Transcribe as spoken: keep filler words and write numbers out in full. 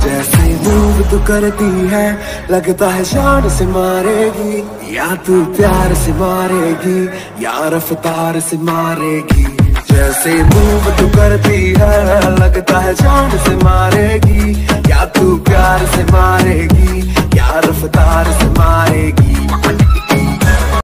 जैसे मूव तू करती है लगता है शान से मारेगी, या तू प्यार से मारेगी या रफ्तार से मारेगी। जैसे मूव तू करती है लगता है जान से मारेगी, या तू प्यार